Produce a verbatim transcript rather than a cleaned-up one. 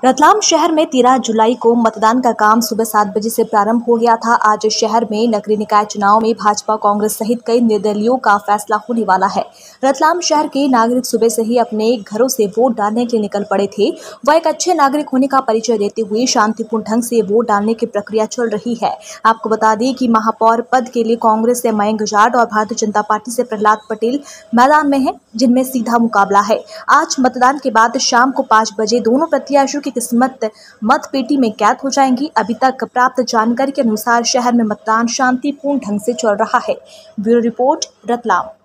रतलाम शहर में तेरह जुलाई को मतदान का काम सुबह सात बजे से प्रारंभ हो गया था। आज शहर में नगरीय निकाय चुनाव में भाजपा, कांग्रेस सहित कई निर्दलीयों का फैसला होने वाला है। रतलाम शहर के नागरिक सुबह से ही अपने घरों से वोट डालने के लिए निकल पड़े थे। वह एक अच्छे नागरिक होने का परिचय देते हुए शांतिपूर्ण ढंग से वोट डालने की प्रक्रिया चल रही है। आपको बता दें कि महापौर पद के लिए कांग्रेस से मयंक जाट और भारतीय जनता पार्टी से प्रहलाद पटेल मैदान में है, जिनमें सीधा मुकाबला है। आज मतदान के बाद शाम को पाँच बजे दोनों प्रत्याशियों की किस्मत मतपेटी में कैद हो जाएंगी। अभी तक प्राप्त जानकारी के अनुसार शहर में मतदान शांतिपूर्ण ढंग से चल रहा है। Bureau report, Ratlam.